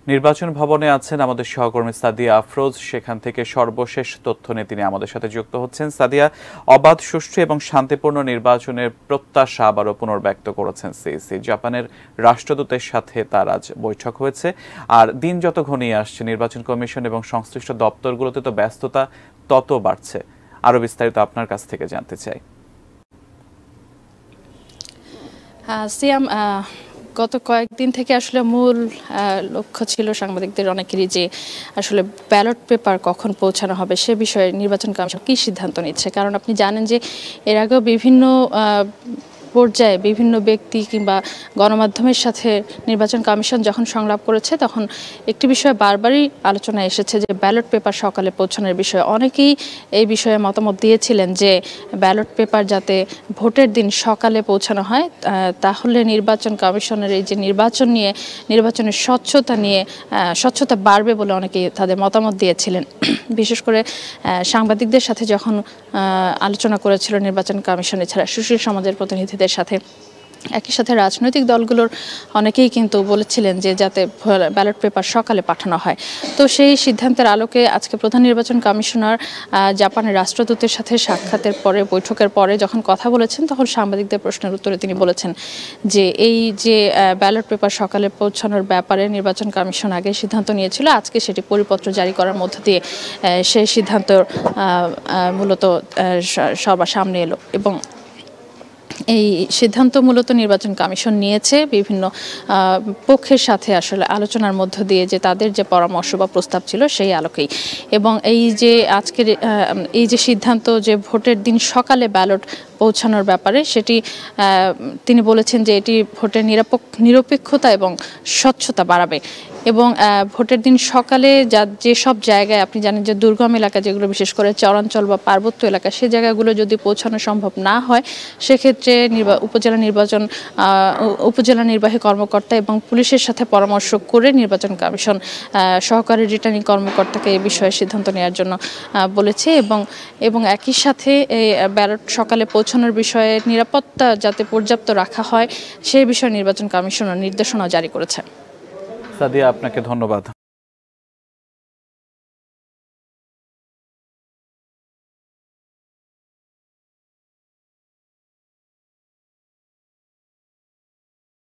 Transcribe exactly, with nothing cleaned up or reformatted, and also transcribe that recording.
নির্বাচন ভবনে আছেন আমাদের সহকর্মী সাদিয়া আফরোজ। সেখান থেকে সর্বশেষ তথ্য নিয়ে তিনি আমাদের সাথে যুক্ত হচ্ছেন। সাদিয়া, অবাধ, সুষ্ঠু এবং শান্তিপূর্ণ নির্বাচনের প্রত্যাশা আবারও পুনর্ব্যক্ত করেছেন সিইসি। জাপানের রাষ্ট্রদূতের সাথে তার আজ বৈঠক হয়েছে। আর দিন যত ঘনিয়ে আসছে, নির্বাচন কমিশন এবং সংশ্লিষ্ট দপ্তরগুলোতে তো ব্যস্ততা তত বাড়ছে। আরও বিস্তারিত আপনার কাছ থেকে জানতে চাই। সিয়াম, গত কয়েকদিন থেকে আসলে মূল লক্ষ্য ছিল সাংবাদিকদের অনেকেরই যে আসলে ব্যালট পেপার কখন পৌঁছানো হবে সে বিষয়ে নির্বাচন কমিশন কী সিদ্ধান্ত নিচ্ছে। কারণ আপনি জানেন যে এর আগেও বিভিন্ন পর্যায়ে বিভিন্ন ব্যক্তি কিংবা গণমাধ্যমের সাথে নির্বাচন কমিশন যখন সংলাপ করেছে তখন একটি বিষয়ে বারবারই আলোচনা এসেছে যে ব্যালট পেপার সকালে পৌঁছানোর বিষয়ে। অনেকেই এই বিষয়ে মতামত দিয়েছিলেন যে ব্যালট পেপার যাতে ভোটের দিন সকালে পৌঁছানো হয়, তাহলে নির্বাচন কমিশনের এই যে নির্বাচন নিয়ে নির্বাচনের স্বচ্ছতা নিয়ে স্বচ্ছতা বাড়বে বলে অনেকেই তাদের মতামত দিয়েছিলেন। বিশেষ করে সাংবাদিকদের সাথে যখন আলোচনা করেছিল নির্বাচন কমিশন, এছাড়া সুশীল সমাজের প্রতিনিধিদের সাথে, একই সাথে রাজনৈতিক দলগুলোর অনেকেই কিন্তু বলেছিলেন যে যাতে ব্যালট পেপার সকালে পাঠানো হয়। তো সেই সিদ্ধান্তের আলোকে আজকে প্রধান নির্বাচন কমিশনার জাপানের রাষ্ট্রদূতের সাথে সাক্ষাতের পরে, বৈঠকের পরে যখন কথা বলেছেন, তখন সাংবাদিকদের প্রশ্নের উত্তরে তিনি বলেছেন যে এই যে ব্যালট পেপার সকালে পৌঁছানোর ব্যাপারে নির্বাচন কমিশন আগে সিদ্ধান্ত নিয়েছিল, আজকে সেটি পরিপত্র জারি করার মধ্য দিয়ে সেই সিদ্ধান্ত মূলত সবার সামনে এলো। এবং এই সিদ্ধান্ত মূলত নির্বাচন কমিশন নিয়েছে বিভিন্ন পক্ষের সাথে আসলে আলোচনার মধ্য দিয়ে, যে তাদের যে পরামর্শ বা প্রস্তাব ছিল সেই আলোকেই। এবং এই যে আজকের এই যে সিদ্ধান্ত যে ভোটের দিন সকালে ব্যালট পৌঁছানোর ব্যাপারে, সেটি তিনি বলেছেন যে এটি ভোটের নিরপেক্ষতা এবং স্বচ্ছতা বাড়াবে। এবং ভোটের দিন সকালে যা যেসব জায়গায় আপনি জানেন যে দুর্গম এলাকা, যেগুলো বিশেষ করে চরাঞ্চল বা পার্বত্য এলাকা, সেই জায়গাগুলো যদি পৌঁছানো সম্ভব না হয়, সেক্ষেত্রে উপজেলা নির্বাচন উপজেলা নির্বাহী কর্মকর্তা এবং পুলিশের সাথে পরামর্শ করে নির্বাচন কমিশন সহকারী রিটার্নিং কর্মকর্তাকে এই বিষয়ে সিদ্ধান্ত নেওয়ার জন্য বলেছে। এবং এবং একই সাথে এই ব্যালট সকালে পৌঁছানোর বিষয়ে নিরাপত্তা যাতে পর্যাপ্ত রাখা হয় সেই বিষয়ে নির্বাচন কমিশন নির্দেশনা জারি করেছে। সাদিয়া, আপনাকে ধন্যবাদ।